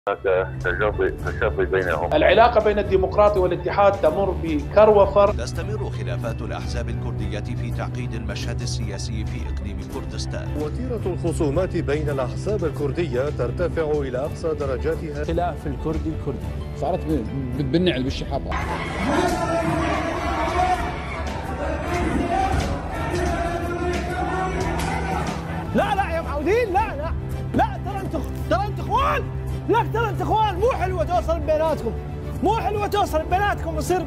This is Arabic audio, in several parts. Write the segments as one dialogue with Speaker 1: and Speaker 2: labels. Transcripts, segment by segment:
Speaker 1: هناك تشظي بينهم.
Speaker 2: العلاقة بين الديمقراطي والاتحاد تمر بكروفر.
Speaker 3: تستمر خلافات الأحزاب الكردية في تعقيد المشهد السياسي في إقليم كردستان.
Speaker 4: وتيرة الخصومات بين الأحزاب الكردية ترتفع إلى أقصى درجاتها.
Speaker 5: خلاف الكردي صارت بالنعل بالشحاطة.
Speaker 6: لا يا معودين، لا ترى انتوا اخوان، ترى انتوا اخوان، مو حلوه توصل بيناتكم، مو حلوه توصل بيناتكم، يصير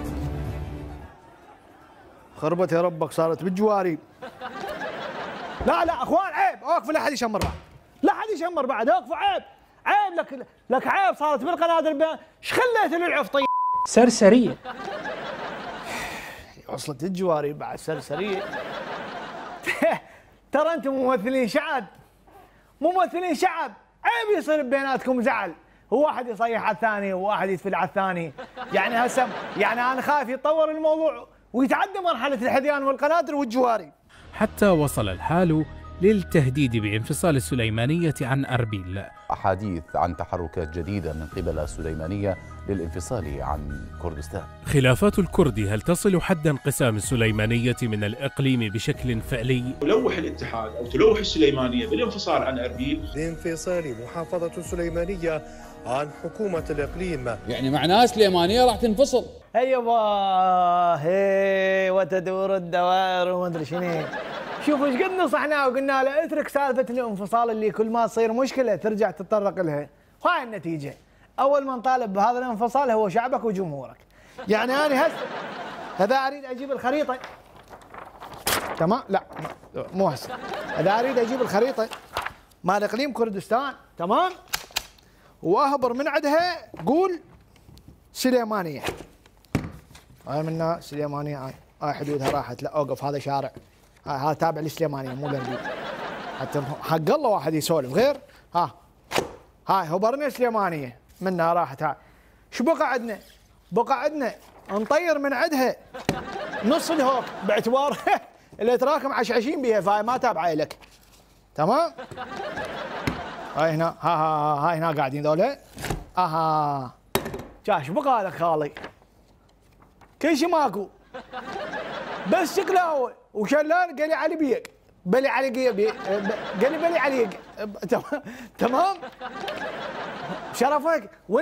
Speaker 6: خربت يا ربك صارت بالجواري. لا اخوان عيب، اوقفوا، لا حد يشمر بعد، لا حد يشمر بعد، اوقفوا، عيب لك عيب صارت بالقنادر. ايش خليت للعفطيه
Speaker 2: سرسرية
Speaker 6: وصلت الجواري بعد سرسريه. ترى انتم ممثلين شعب، عيب يصير بيناتكم زعل، وواحد يصيح على الثاني وواحد يتفل على الثاني. يعني هسه انا خايف يتطور الموضوع ويتعدى مرحله الحديان والقنادر والجواري.
Speaker 7: حتى وصل الحال للتهديد بانفصال السليمانية عن أربيل.
Speaker 8: أحاديث عن تحركات جديدة من قبل السليمانية للانفصال عن كردستان.
Speaker 7: خلافات الكرد هل تصل حد انقسام السليمانية من الإقليم بشكل فعلي؟
Speaker 9: تلوح الاتحاد أو تلوح السليمانية بالانفصال عن أربيل
Speaker 4: لانفصال محافظة السليمانية عن حكومة الإقليم.
Speaker 5: يعني معناه سليمانية راح تنفصل.
Speaker 6: ايوه هي وتدور الدوائر وما ادري شنو. شوفوا ايش قد نصحناه وقلنا له اترك سالفه الانفصال اللي كل ما تصير مشكله ترجع تتطرق لها، وهاي النتيجه. اول من طالب بهذا الانفصال هو شعبك وجمهورك. يعني انا هسه اذا اريد اجيب الخريطه، تمام؟ لا مو هسه، اذا اريد اجيب الخريطه مال اقليم كردستان، تمام؟ واهبر من عندها قول سليمانيه. هاي منها سليمانيه، هاي حدودها راحت، لا اوقف هذا شارع، هذا تابع للسليمانيه مو للبيت. حتى حق الله واحد يسولف غير. هاي هبرنا سليمانيه منها راحت. هاي شو بقى عندنا؟ بقى عندنا نطير من عندها نص الهوك باعتبار اللي تراكم عشعشين بيها، فهاي ما تابعه لك، تمام؟ هاي هنا، هاي هنا قاعدين ذولا. شو بقى لك خالي؟ كل شيء ماكو، بس شكله هو وشلان قلي علي بيك، بلي علي قلي بلي عليك، تمام؟ شرفك.